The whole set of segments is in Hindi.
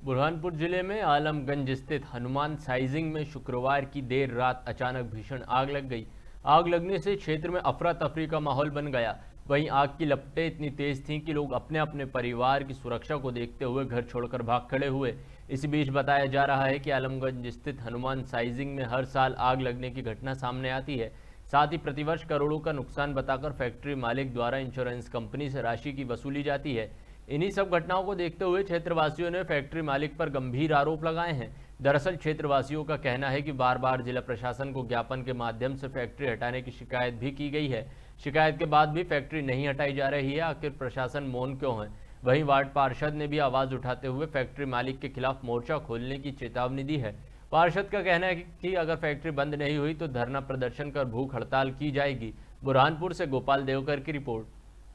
बुरहानपुर जिले में आलमगंज स्थित हनुमान साइजिंग में शुक्रवार की देर रात अचानक भीषण आग लग गई। आग लगने से क्षेत्र में अफरा तफरी का माहौल बन गया। वहीं आग की लपटें इतनी तेज थीं कि लोग अपने अपने परिवार की सुरक्षा को देखते हुए घर छोड़कर भाग खड़े हुए। इसी बीच बताया जा रहा है कि आलमगंज स्थित हनुमान साइजिंग में हर साल आग लगने की घटना सामने आती है। साथ ही प्रतिवर्ष करोड़ों का नुकसान बताकर फैक्ट्री मालिक द्वारा इंश्योरेंस कंपनी से राशि की वसूली जाती है। इन्हीं सब घटनाओं को देखते हुए क्षेत्रवासियों ने फैक्ट्री मालिक पर गंभीर आरोप लगाए हैं। दरअसल क्षेत्रवासियों का कहना है कि बार बार जिला प्रशासन को ज्ञापन के माध्यम से फैक्ट्री हटाने की शिकायत भी की गई है। शिकायत के बाद भी फैक्ट्री नहीं हटाई जा रही है। आखिर प्रशासन मौन क्यों है? वहीं वार्ड पार्षद ने भी आवाज उठाते हुए फैक्ट्री मालिक के खिलाफ मोर्चा खोलने की चेतावनी दी है। पार्षद का कहना है कि अगर फैक्ट्री बंद नहीं हुई तो धरना प्रदर्शन कर भूख हड़ताल की जाएगी। बुरहानपुर से गोपाल देवकर की रिपोर्ट।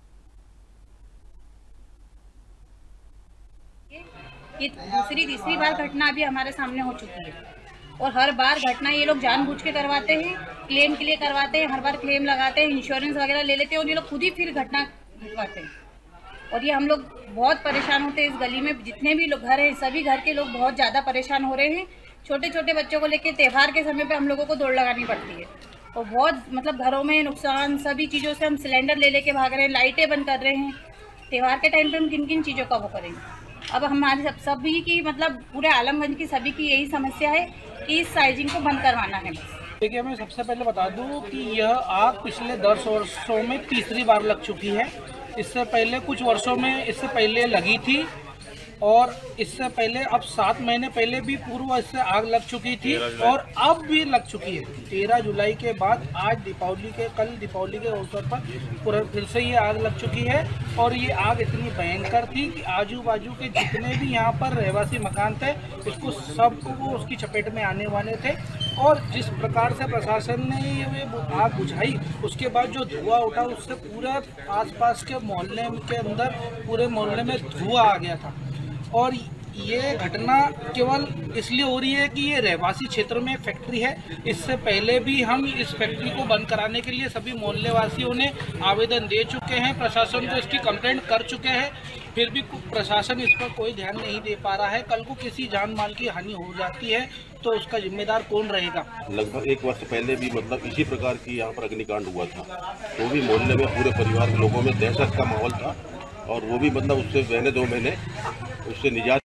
ये दूसरी तीसरी बार घटना अभी हमारे सामने हो चुकी है और हर बार घटना ये लोग जानबूझ के करवाते हैं, क्लेम के लिए करवाते हैं, हर बार क्लेम लगाते हैं, इंश्योरेंस वगैरह ले लेते हैं और ये लोग खुद ही फिर घटना घटवाते हैं। और ये हम लोग बहुत परेशान होते हैं। इस गली में जितने भी लोग घर हैं, सभी घर के लोग बहुत ज़्यादा परेशान हो रहे हैं। छोटे छोटे बच्चों को लेकर त्यौहार के समय पे हम लोगों को दौड़ लगानी पड़ती है और बहुत मतलब घरों में नुकसान, सभी चीज़ों से हम सिलेंडर ले लेके भाग रहे हैं, लाइटें बंद कर रहे हैं। त्यौहार के टाइम पे हम किन किन चीज़ों का वो करेंगे? अब हमारे सभी की मतलब पूरे आलमगंज की सभी की यही समस्या है कि इस साइजिंग को बंद करवाना है। देखिए, मैं सबसे पहले बता दूं कि यह आग पिछले 10 वर्षों में तीसरी बार लग चुकी है। इससे पहले कुछ वर्षों में इससे पहले लगी थी और इससे पहले अब 7 महीने पहले भी पूर्व इससे आग लग चुकी थी और अब भी लग चुकी है। 13 जुलाई के बाद आज कल दीपावली के अवसर पर फिर से ये आग लग चुकी है। और ये आग इतनी भयंकर थी कि आजू बाजू के जितने भी यहाँ पर रहवासी मकान थे, इसको सबको उसकी चपेट में आने वाले थे। और जिस प्रकार से प्रशासन ने ये आग बुझाई, उसके बाद जो धुआं उठा उससे पूरा आसपास के मोहल्ले के अंदर पूरे मोहल्ले में धुआं आ गया था। और ये घटना केवल इसलिए हो रही है कि ये रहवासी क्षेत्र में फैक्ट्री है। इससे पहले भी हम इस फैक्ट्री को बंद कराने के लिए सभी मोहल्ले वासियों ने आवेदन दे चुके हैं, प्रशासन को इसकी कंप्लेंट कर चुके हैं, फिर भी प्रशासन इस पर कोई ध्यान नहीं दे पा रहा है। कल को किसी जान माल की हानि हो जाती है तो उसका जिम्मेदार कौन रहेगा? लगभग 1 वर्ष पहले भी मतलब इसी प्रकार की यहाँ पर अग्निकांड हुआ था, तो भी मोहल्ले में पूरे परिवार के लोगों में दहशत का माहौल था और वो भी मतलब उससे महीने 2 महीने उससे निजात।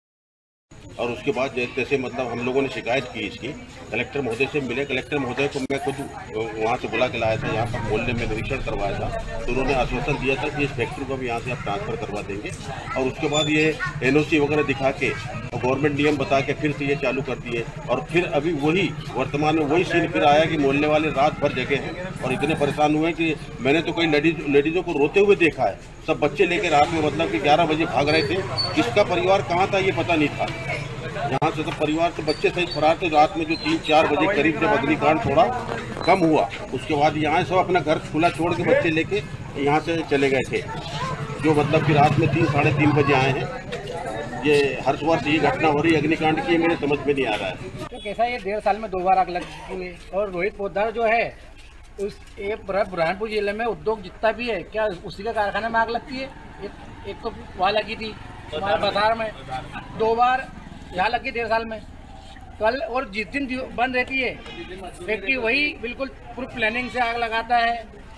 और उसके बाद जैसे मतलब हम लोगों ने शिकायत की इसकी, कलेक्टर महोदय से मिले। कलेक्टर महोदय को मैं खुद वहाँ से बुला के लाया था, यहाँ पर मोहल्ले में निरीक्षण करवाया था, तो उन्होंने आश्वासन दिया था कि इस फैक्ट्री को भी यहाँ से आप ट्रांसफ़र करवा देंगे। और उसके बाद ये एनओसी वगैरह दिखा के और गवर्नमेंट नियम बता के फिर से ये चालू कर दिए। और फिर अभी वही वर्तमान में वही सीन फिर आया कि मोहल्ले वाले रात भर जगे हैं और इतने परेशान हुए कि मैंने तो कई लेडीज़ों को रोते हुए देखा है। सब बच्चे लेके रात में मतलब कि 11 बजे भाग रहे थे। किसका परिवार कहाँ था ये पता नहीं था। यहाँ से सब परिवार के बच्चे सहित फरार थे। रात में जो 3-4 बजे करीब जब अग्निकांड थोड़ा कम हुआ, उसके बाद यहाँ सब अपना घर खुला छोड़ के बच्चे लेके यहाँ से चले गए थे, जो मतलब कि रात में 3-3:30 बजे आए हैं। ये हर वर्ष ये घटना हो रही है अग्निकांड की, मेरे समझ में नहीं आ रहा है। तो कैसा ये 1.5 साल में 2 बार आग लग चुकी है। और रोहित पोद्दार जो है उस बुरहानपुर जिले में उद्योग जितना भी है, क्या उसी का कारखाना में आग लगती है? एक तो वहाँ लगी थी हमारे बाजार में, 2 बार यहाँ लगी 1.5 साल में। कल और जिस दिन बंद रहती है फैक्ट्री, वही बिल्कुल पूरी प्लानिंग से आग लगाता है,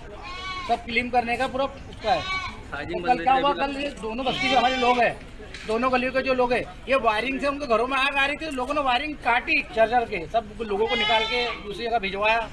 सब क्लीन करने का पूरा उसका है। तो कल क्या हुआ, कल ये दोनों बस्ती के हमारे लोग हैं, दोनों गलियों के जो लोग हैं, ये वायरिंग से उनके घरों में आग आ रही थी। लोगों ने वायरिंग काटी चल के, सब लोगों को निकाल के दूसरी जगह भिजवाया।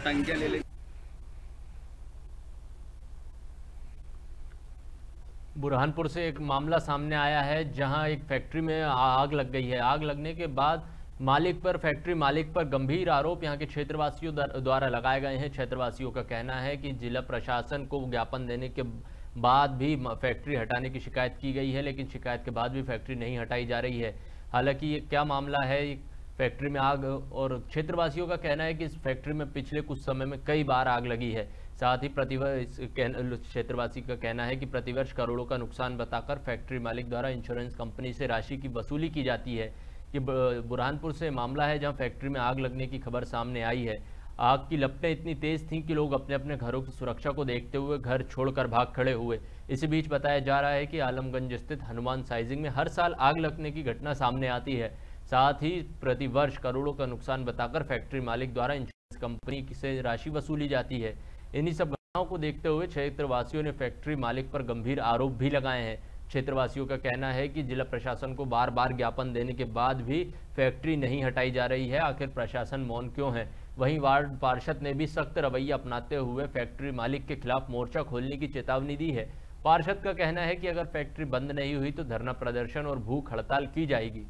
बुरहानपुर से एक मामला सामने आया है जहां एक फैक्ट्री में आग लग गई है। आग लगने के बाद फैक्ट्री मालिक पर गंभीर आरोप यहां के क्षेत्रवासियों द्वारा लगाए गए हैं। क्षेत्रवासियों का कहना है कि जिला प्रशासन को ज्ञापन देने के बाद भी फैक्ट्री हटाने की शिकायत की गई है, लेकिन शिकायत के बाद भी फैक्ट्री नहीं हटाई जा रही है। हालांकि ये क्या मामला है, फैक्ट्री में आग, और क्षेत्रवासियों का कहना है कि इस फैक्ट्री में पिछले कुछ समय में कई बार आग लगी है। साथ ही क्षेत्रवासी का कहना है कि प्रतिवर्ष करोड़ों का नुकसान बताकर फैक्ट्री मालिक द्वारा इंश्योरेंस कंपनी से राशि की वसूली की जाती है। ये बुरहानपुर से मामला है जहां फैक्ट्री में आग लगने की खबर सामने आई है। आग की लपटें इतनी तेज थीं कि लोग अपने अपने घरों की सुरक्षा को देखते हुए घर छोड़कर भाग खड़े हुए। इसी बीच बताया जा रहा है कि आलमगंज स्थित हनुमान साइजिंग में हर साल आग लगने की घटना सामने आती है। साथ ही प्रतिवर्ष करोड़ों का नुकसान बताकर फैक्ट्री मालिक द्वारा इंश्योरेंस कंपनी से राशि वसूली जाती है। इन्हीं सब घटनाओं को देखते हुए क्षेत्रवासियों ने फैक्ट्री मालिक पर गंभीर आरोप भी लगाए हैं। क्षेत्रवासियों का कहना है कि जिला प्रशासन को बार बार ज्ञापन देने के बाद भी फैक्ट्री नहीं हटाई जा रही है। आखिर प्रशासन मौन क्यों है? वहीं वार्ड पार्षद ने भी सख्त रवैया अपनाते हुए फैक्ट्री मालिक के खिलाफ मोर्चा खोलने की चेतावनी दी है। पार्षद का कहना है कि अगर फैक्ट्री बंद नहीं हुई तो धरना प्रदर्शन और भूख हड़ताल की जाएगी।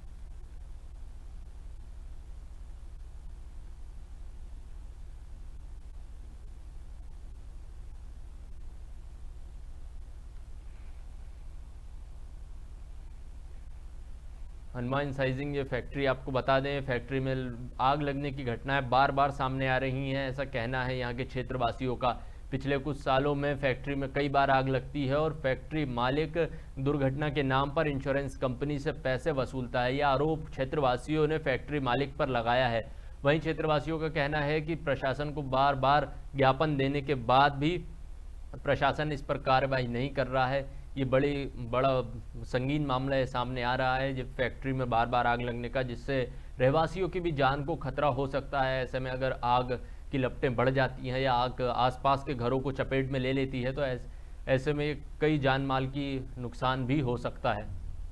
हनुमान साइजिंग ये फैक्ट्री, आपको बता दें, फैक्ट्री में आग लगने की घटनाएं बार बार सामने आ रही हैं, ऐसा कहना है यहाँ के क्षेत्रवासियों का। पिछले कुछ सालों में फैक्ट्री में कई बार आग लगती है और फैक्ट्री मालिक दुर्घटना के नाम पर इंश्योरेंस कंपनी से पैसे वसूलता है। यह आरोप क्षेत्रवासियों ने फैक्ट्री मालिक पर लगाया है। वहीं क्षेत्रवासियों का कहना है कि प्रशासन को बार बार ज्ञापन देने के बाद भी प्रशासन इस पर कार्रवाई नहीं कर रहा है। ये बड़ा संगीन मामला है, सामने आ रहा है जब फैक्ट्री में बार बार आग लगने का, जिससे रहवासियों की भी जान को खतरा हो सकता है। ऐसे में अगर आग की लपटें बढ़ जाती हैं या आग आसपास के घरों को चपेट में ले लेती है तो ऐसे में कई जान माल की नुकसान भी हो सकता है।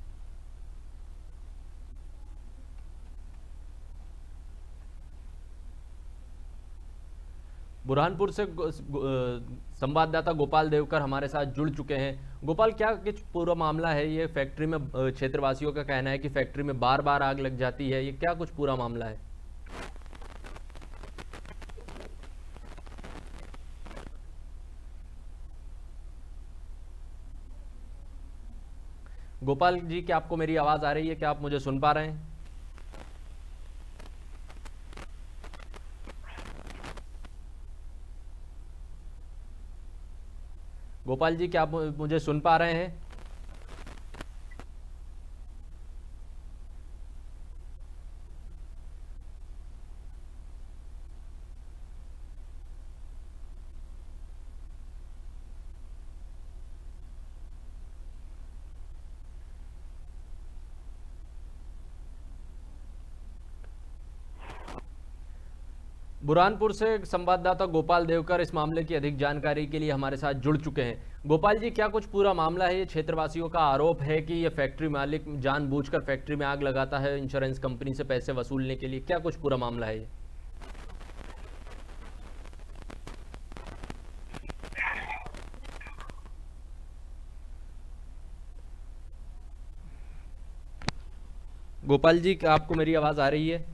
बुरहानपुर से संवाददाता गोपाल देवकर हमारे साथ जुड़ चुके हैं। गोपाल, क्या कुछ पूरा मामला है? ये फैक्ट्री में क्षेत्रवासियों का कहना है कि फैक्ट्री में बार बार आग लग जाती है, ये क्या कुछ पूरा मामला है? गोपाल जी, क्या आपको मेरी आवाज आ रही है? क्या आप मुझे सुन पा रहे हैं? गोपाल जी, क्या आप मुझे सुन पा रहे हैं? बुरहानपुर से संवाददाता गोपाल देवकर इस मामले की अधिक जानकारी के लिए हमारे साथ जुड़ चुके हैं। गोपाल जी, क्या कुछ पूरा मामला है? ये क्षेत्रवासियों का आरोप है कि ये फैक्ट्री मालिक जानबूझकर फैक्ट्री में आग लगाता है इंश्योरेंस कंपनी से पैसे वसूलने के लिए। क्या कुछ पूरा मामला है ये? गोपाल जी, क्या आपको मेरी आवाज आ रही है?